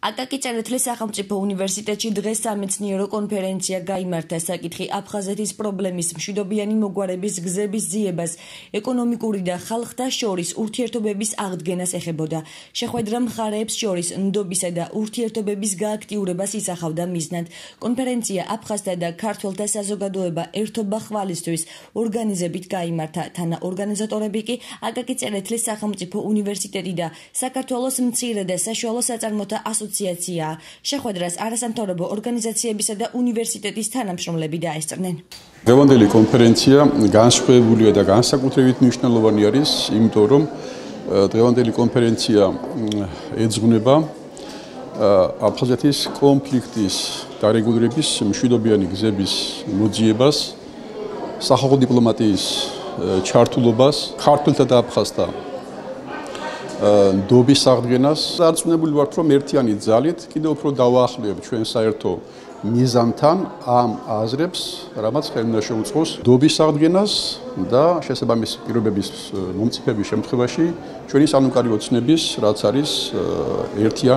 აკაკი წერეთლის სახელმწიფო უნივერსიტეტში დღეს სამეცნიერო კონფერენცია გაიმართა. საკითხი აფხაზეთის პრობლემის მშვიდობიანი მოგვარების გზების ძიებას, ეკონომიკური და ხალხთა შორის ურთიერთობების აღდგენას ეხებოდა. შეხვედრა მხარეებს შორის ნდობისა და ურთიერთობების გააქტიურებას ისახავდა მიზნად. კონფერენცია აფხაზთა და ქართველთა საზოგადოება ერთობა ხვალისთვის ორგანიზებით გაიმართა. თანაორგანიზატორები კი აკაკი წერეთლის სახელმწიფო უნივერსიტეტი და საქართველოს მცირე და საშუალო საწარმოთა ასოციაცია. შეხვედრას არასამთავრობო ორგანიზაციებისა და უნივერსიტეტის თანამშრომლები დაესწრნენ. დღევანდელი კონფერენცია განსხვავებულია და განსაკუთრებით მნიშვნელოვანი არის, იმიტომ რომ დღევანდელი კონფერენცია ეძღვნება აფხაზეთის კონფლიქტის დარეგულირების მშვიდობიანი გზების მოძიებას, სახალხო დიპლომატიის ჩართულობას, ქართველთა და აფხაზთა ნდობის აღდგენას. დარწმუნებული ვართ, რომ ერთიანი ძალით კიდევ უფრო დავაახლოებ ჩვენ საერთო მიზანთან ამ აზრებს, რამაც ხელი უნდა შეუწყოს ნდობის აღდგენას და შესაბამის პირობების მომწიფების შემთხვევაში ჩვენი სამყარო ოცნების, რაც არის ერთიან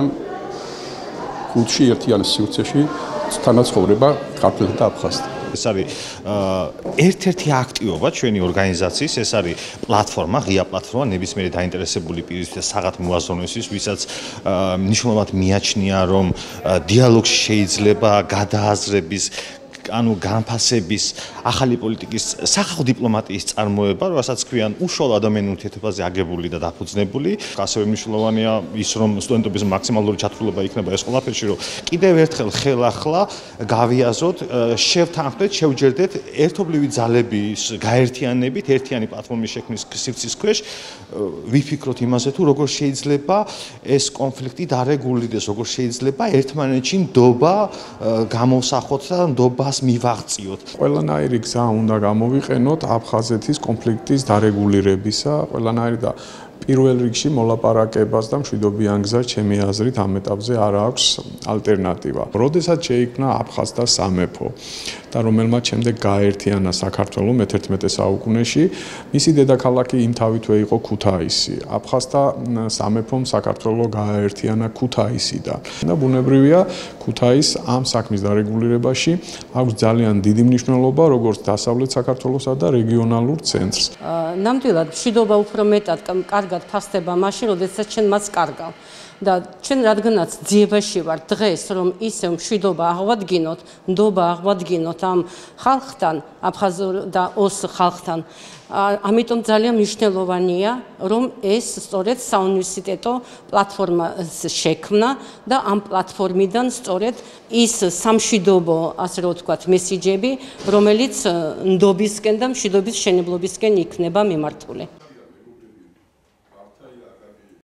კულტში, ერთიან სივრცეში თანაცხოვრება ქართველთა და აფხაზთა. ეს არის ერთ-ერთი აქტივობა ჩვენი ორგანიზაციის, ეს არის პლატფორმა, ღია პლატფორმა ნებისმიერი დაინტერესებული პირისთვის საღათ მოაზროვნისთვის, ვისაც მნიშვნელოვნად მიაჩნია, რომ დიალოგში შეიძლება გადააზრების განფასების ახალი პოლიტიკის სახალხო დიპლომატიის წარმოება, რასაც ქვიან უშუალო ადამიანურ ურთიერთობაზე აგებული და დაფუძნებული. ასევე მნიშვნელოვანია ის, რომ სტუდენტების მაქსიმალური ჩათვლილება იქნება ეს ყველაფერში, რომ კიდევ ერთხელ ხელახლა გავიაზროთ, შევთანხმდეთ, შევჯერდეთ ერთობლივი ძალების გაერთიანებით, ერთიანი პლატფორმის შექმნის სივრცის ქვეშ, ვიფიქროთ იმაზე, თუ როგორ შეიძლება ეს კონფლიქტი დარეგულირდეს, როგორ შეიძლება ერთმანეთში ნდობა გამოსახოთ და ნდობას მივაღწიოთ. ყველანაირი გზა უნდა გამოვიყენოთ აფხაზეთის კონფლიქტის დარეგულირებისა, ყველანაირი და პირველ რიგში მოლაპარაკებას და მშვიდობიან გზას ჩემი აზრით ამ ეტაპზე არ აქვს ალტერნატივა. როდესაც შეიქმნა აფხაზთა სამეფო და რომელმაც შემდეგ გააერთიანა საქართველო მე-11 საუკუნეში, მისი დედაქალაქი იმთავითვე იყო ქუთაისი. აფხაზთა სამეფომ საქართველო გააერთიანა ქუთაისიდან და ბუნებრივია ქუთაის ამ საქმის დარეგულირებაში აქვს ძალიან დიდი მნიშვნელობა როგორც დასავლეთ საქართველოსა და რეგიონალურ ცენტრს. ნამდვილად მშვიდობა უფრო მეტად კარგად ფასდება მაშინ, როდესაც ჩვენ მას კარგავ. და ჩვენ რადგანაც ძიებაში ვართ დღეს, რომ ისევ მშვიდობა აღვადგინოთ, ნდობა აღვადგინოთ ამ ხალხთან, აფხაზურ და ოს ხალხთან. ამიტომ ძალიან მნიშვნელოვანია, რომ ეს სწორედ საუნივერსიტეტო პლატფორმა შექმნა და ამ პლატფორმიდან სწორედ ის სამშვიდობო, ასე რომ ვთქვათ, მესიჯები, რომელიც ნდობისკენ და მშვიდობის შენებლობისკენ იქნება მიმართული.